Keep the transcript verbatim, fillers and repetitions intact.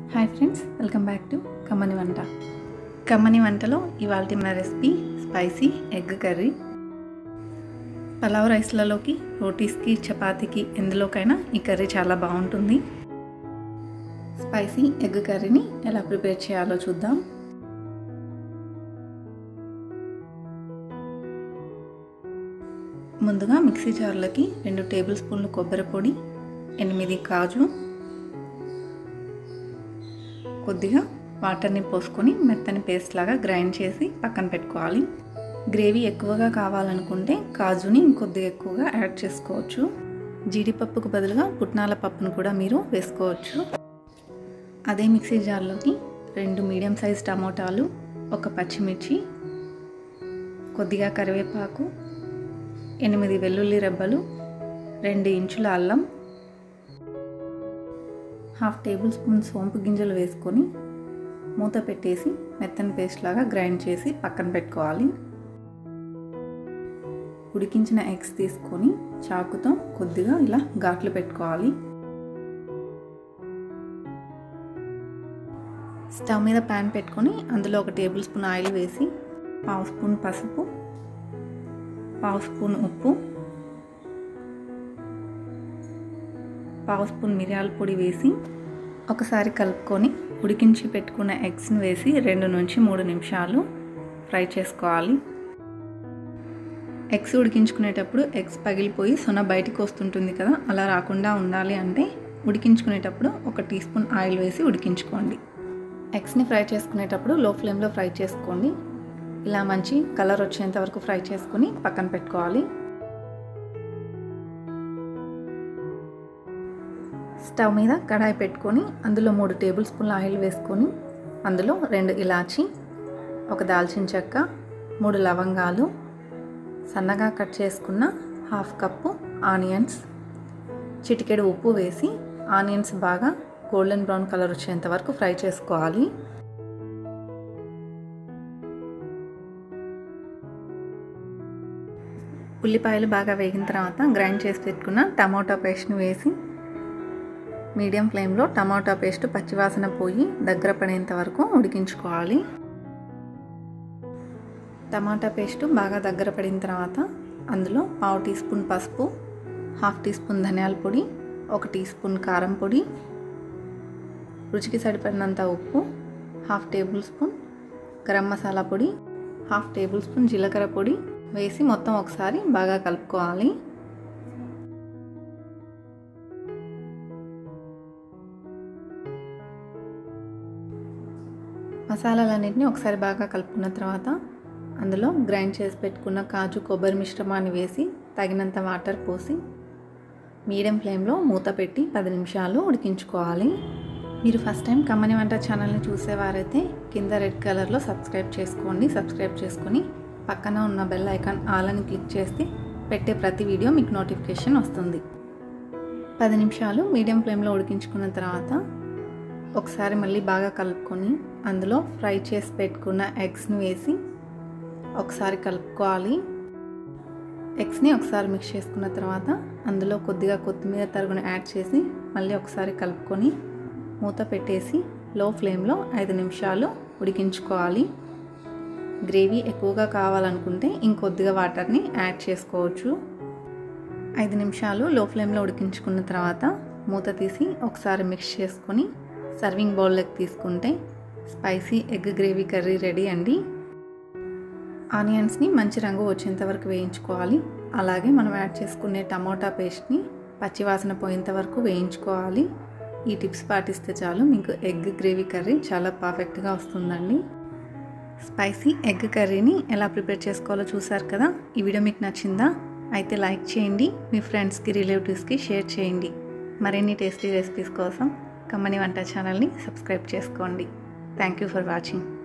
Hi friends, welcome back to Kammani Vanta. కమ్మని వంటలో ఇవాళ మన recipe spicy egg curry. Pulao రైస్లలోకి, రోటీస్కి, చపాతీకి ఎందులోకైనా ఈ కర్రీ చాలా బాగుంటుంది. స్పైసీ ఎగ్ కర్రీని ఎలా ప్రిపేర్ చేయాలో చూద్దాం. ముందుగా మిక్సీ జార్లోకి రెండు టేబుల్ స్పూన్లు కొబ్బరి పొడి, ఎనిమిది కాజు, కొద్దిగా వాటర్ని పోసుకొని మెత్తని పేస్ట్ లాగా గ్రైండ్ చేసి పక్కన పెట్టుకోవాలి. గ్రేవీ ఎక్కువగా కావాలనుకుంటే కాజుని ఇంకొద్దిగా ఎక్కువగా యాడ్ చేసుకోవచ్చు. జీడిపప్పుకు బదులుగా పుట్నాల పప్పును కూడా మీరు వేసుకోవచ్చు. అదే మిక్సీ జార్లోకి రెండు మీడియం సైజ్ టమోటాలు, ఒక పచ్చిమిర్చి, కొద్దిగా కరివేపాకు, ఎనిమిది వెల్లుల్లి రెబ్బలు, రెండు ఇంచుల అల్లం, హాఫ్ టేబుల్ స్పూన్ సోంపు గింజలు వేసుకొని మూత పెట్టేసి మెత్తని పేస్ట్ లాగా గ్రైండ్ చేసి పక్కన పెట్టుకోవాలి. ఉడికించిన ఎగ్స్ తీసుకొని చాకుతో కొద్దిగా ఇలా ఘాట్లు పెట్టుకోవాలి. స్టవ్ మీద ప్యాన్ పెట్టుకొని అందులో ఒక టేబుల్ స్పూన్ ఆయిల్ వేసి పావు స్పూన్ పసుపు, పావు స్పూన్ ఉప్పు, పావు స్పూన్ మిరియాల పొడి వేసి ఒకసారి కలుపుకొని ఉడికించి పెట్టుకున్న ఎగ్స్ని వేసి రెండు నుంచి మూడు నిమిషాలు ఫ్రై చేసుకోవాలి. ఎగ్స్ ఉడికించుకునేటప్పుడు ఎగ్స్ పగిలిపోయి సొన బయటికి వస్తుంటుంది కదా, అలా రాకుండా ఉండాలి అంటే ఉడికించుకునేటప్పుడు ఒక టీ స్పూన్ ఆయిల్ వేసి ఉడికించుకోండి. ఎగ్స్ని ఫ్రై చేసుకునేటప్పుడు లో ఫ్లేమ్లో ఫ్రై చేసుకోండి. ఇలా మంచి కలర్ వచ్చేంత వరకు ఫ్రై చేసుకొని పక్కన పెట్టుకోవాలి. స్టవ్ మీద కడాయి పెట్టుకొని అందులో మూడు టేబుల్ స్పూన్ల ఆయిల్ వేసుకొని అందులో రెండు ఇలాచి, ఒక దాల్చిన చెక్క, మూడు లవంగాలు, సన్నగా కట్ చేసుకున్న హాఫ్ కప్పు ఆనియన్స్, చిటికెడు ఉప్పు వేసి ఆనియన్స్ బాగా గోల్డెన్ బ్రౌన్ కలర్ వచ్చేంత వరకు ఫ్రై చేసుకోవాలి. ఉల్లిపాయలు బాగా వేగిన తర్వాత గ్రైండ్ చేసి పెట్టుకున్న టమాటా పేస్ట్ని వేసి మీడియం ఫ్లేమ్లో టమాటా పేస్ట్ పచ్చివాసన పోయి దగ్గర పడేంత వరకు ఉడికించుకోవాలి. టమాటా పేస్ట్ బాగా దగ్గర పడిన తర్వాత అందులో పావు టీ స్పూన్ పసుపు, హాఫ్ టీ స్పూన్ ధనియాల పొడి, ఒక టీ స్పూన్ కారం పొడి, రుచికి సరిపడినంత ఉప్పు, half tablespoon garam masala పొడి, హాఫ్ టేబుల్ స్పూన్ జీలకర్ర పొడి వేసి మొత్తం ఒకసారి బాగా కలుపుకోవాలి. మసాలాలన్నింటినీ ఒకసారి బాగా కలుపుకున్న తర్వాత అందులో గ్రైండ్ చేసి పెట్టుకున్న కాజు కొబ్బరి మిశ్రమాన్ని వేసి తగినంత వాటర్ పోసి మీడియం ఫ్లేమ్లో మూత పెట్టి పది నిమిషాలు ఉడికించుకోవాలి. మీరు ఫస్ట్ టైం కమ్మని వంట ఛానల్ని చూసేవారైతే కింద రెడ్ కలర్లో సబ్స్క్రైబ్ చేసుకోండి. సబ్స్క్రైబ్ చేసుకొని పక్కన ఉన్న బెల్ ఐకాన్ ఆల్ అని క్లిక్ చేస్తే పెట్టే ప్రతి వీడియో మీకు నోటిఫికేషన్ వస్తుంది. పది నిమిషాలు మీడియం ఫ్లేమ్లో ఉడికించుకున్న తర్వాత ఒకసారి మళ్ళీ బాగా కలుపుకొని అందులో ఫ్రై చేసి పెట్టుకున్న ఎగ్స్ని వేసి ఒకసారి కలుపుకోవాలి. ఎగ్స్ని ఒకసారి మిక్స్ చేసుకున్న తర్వాత అందులో కొద్దిగా కొత్తిమీర తరుగును యాడ్ చేసి మళ్ళీ ఒకసారి కలుపుకొని మూత పెట్టేసి లో ఫ్లేమ్లో ఐదు నిమిషాలు ఉడికించుకోవాలి. గ్రేవీ ఎక్కువగా కావాలనుకుంటే ఇంకొద్దిగా వాటర్ని యాడ్ చేసుకోవచ్చు. ఐదు నిమిషాలు లో ఫ్లేమ్లో ఉడికించుకున్న తర్వాత మూత తీసి ఒకసారి మిక్స్ చేసుకొని సర్వింగ్ బౌల్లోకి తీసుకుంటే spicy egg gravy curry ready అండి. ఆనియన్స్ని మంచి రంగు వచ్చేంత వరకు వేయించుకోవాలి. అలాగే మనం యాడ్ చేసుకునే టమోటా పేస్ట్ని పచ్చివాసన పోయేంత వరకు వేయించుకోవాలి. ఈ టిప్స్ పాటిస్తే చాలు మీకు ఎగ్ గ్రేవీ కర్రీ చాలా పర్ఫెక్ట్గా వస్తుందండి. స్పైసీ ఎగ్ కర్రీని ఎలా ప్రిపేర్ చేసుకోవాలో చూసారు కదా. ఈ వీడియో మీకు నచ్చిందా? అయితే లైక్ చేయండి, మీ ఫ్రెండ్స్కి, రిలేటివ్స్కి షేర్ చేయండి. మరిన్ని టేస్టీ రెసిపీస్ కోసం కమ్మని వంట ఛానల్ని సబ్స్క్రైబ్ చేసుకోండి. Thank you for watching.